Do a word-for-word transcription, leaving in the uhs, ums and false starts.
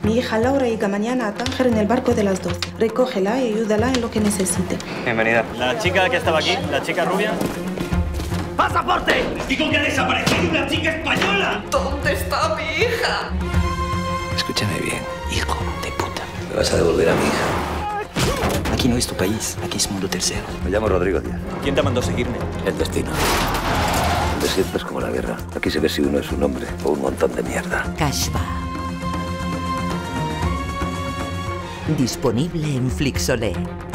Mi hija Laura llega mañana a Tánger en el barco de las doce. Recógela y ayúdala en lo que necesite. Bienvenida. La chica que estaba aquí, la chica rubia. ¡Pasaporte! ¡Les digo que ha desaparecido una chica española! ¿Dónde está mi hija? Escúchame bien, hijo de puta. Me vas a devolver a mi hija. Aquí no es tu país, aquí es mundo tercero. Me llamo Rodrigo Díaz. ¿Quién te mandó seguirme? El destino. El desierto es como la guerra. Aquí se ve si uno es un hombre o un montón de mierda. Kashfa. Disponible en Flixolé.